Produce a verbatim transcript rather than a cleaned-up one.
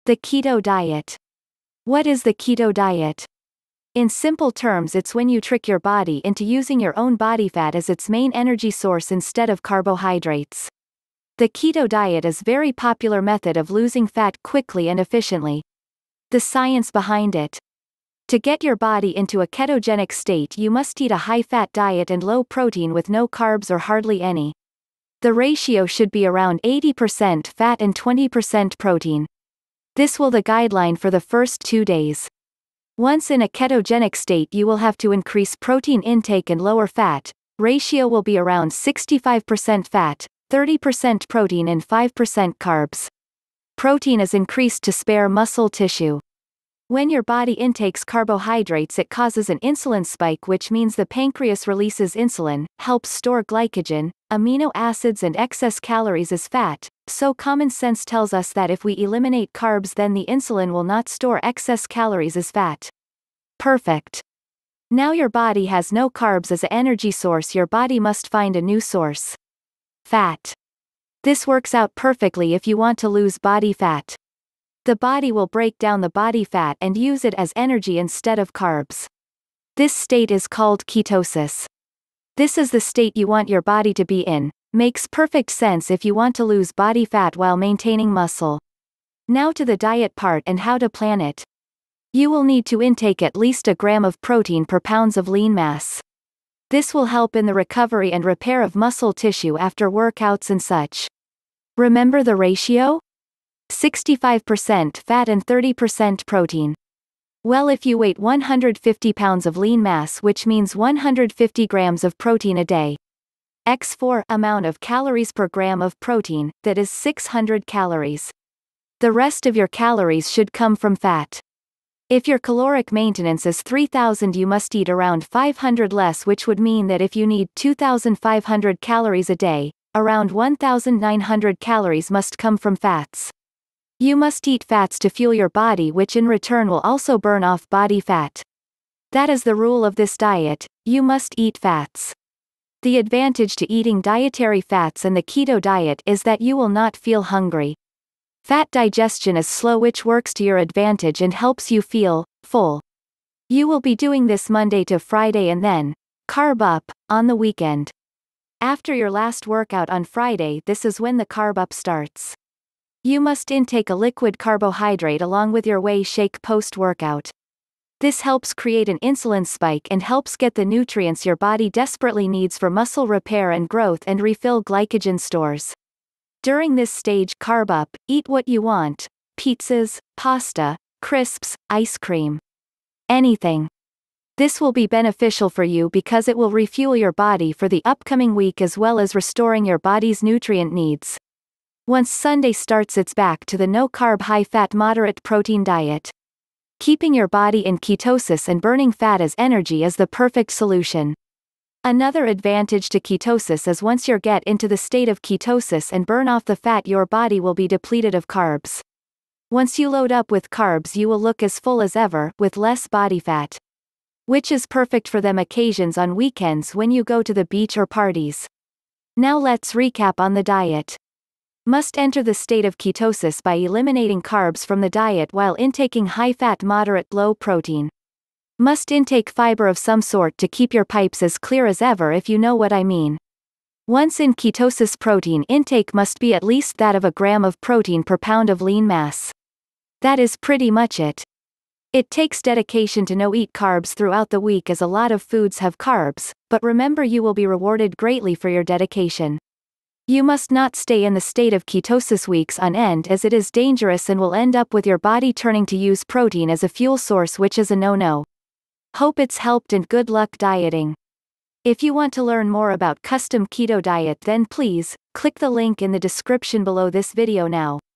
The keto diet. What is the keto diet? In simple terms, it's when you trick your body into using your own body fat as its main energy source instead of carbohydrates. The keto diet is a very popular method of losing fat quickly and efficiently. The science behind it. To get your body into a ketogenic state, you must eat a high-fat diet and low protein with no carbs or hardly any. The ratio should be around eighty percent fat and twenty percent protein. This will be the guideline for the first two days. Once in a ketogenic state, you will have to increase protein intake and lower fat. Ratio will be around sixty-five percent fat, thirty percent protein and five percent carbs. Protein is increased to spare muscle tissue. When your body intakes carbohydrates, it causes an insulin spike, which means the pancreas releases insulin, helps store glycogen, amino acids and excess calories as fat, so common sense tells us that if we eliminate carbs, then the insulin will not store excess calories as fat. Perfect. Now your body has no carbs as an energy source, your body must find a new source. Fat. This works out perfectly if you want to lose body fat. The body will break down the body fat and use it as energy instead of carbs. This state is called ketosis. This is the state you want your body to be in. Makes perfect sense if you want to lose body fat while maintaining muscle. Now to the diet part and how to plan it. You will need to intake at least a gram of protein per pounds of lean mass. This will help in the recovery and repair of muscle tissue after workouts and such. Remember the ratio? sixty-five percent fat and thirty percent protein. Well, if you weigh one hundred fifty pounds of lean mass, which means one hundred fifty grams of protein a day, by four amount of calories per gram of protein, that is six hundred calories. The rest of your calories should come from fat. If your caloric maintenance is three thousand, you must eat around five hundred less, which would mean that if you need two thousand five hundred calories a day, around one thousand nine hundred calories must come from fats. You must eat fats to fuel your body, which in return will also burn off body fat. That is the rule of this diet, you must eat fats. The advantage to eating dietary fats and the keto diet is that you will not feel hungry. Fat digestion is slow, which works to your advantage and helps you feel full. You will be doing this Monday to Friday and then carb up on the weekend. After your last workout on Friday, this is when the carb up starts. You must intake a liquid carbohydrate along with your whey shake post-workout. This helps create an insulin spike and helps get the nutrients your body desperately needs for muscle repair and growth and refill glycogen stores. During this stage, carb up, eat what you want: pizzas, pasta, crisps, ice cream. Anything. This will be beneficial for you because it will refuel your body for the upcoming week as well as restoring your body's nutrient needs. Once Sunday starts, it's back to the no-carb, high-fat, moderate protein diet. Keeping your body in ketosis and burning fat as energy is the perfect solution. Another advantage to ketosis is once you get into the state of ketosis and burn off the fat, your body will be depleted of carbs. Once you load up with carbs, you will look as full as ever, with less body fat. Which is perfect for them occasions on weekends when you go to the beach or parties. Now let's recap on the diet. Must enter the state of ketosis by eliminating carbs from the diet while intaking high-fat, moderate, low protein. Must intake fiber of some sort to keep your pipes as clear as ever, if you know what I mean. Once in ketosis, protein intake must be at least that of a gram of protein per pound of lean mass. That is pretty much it. It takes dedication to no eat carbs throughout the week, as a lot of foods have carbs, but remember, you will be rewarded greatly for your dedication. You must not stay in the state of ketosis weeks on end, as it is dangerous and will end up with your body turning to use protein as a fuel source, which is a no-no. Hope it's helped and good luck dieting. If you want to learn more about custom keto diet, then please click the link in the description below this video now.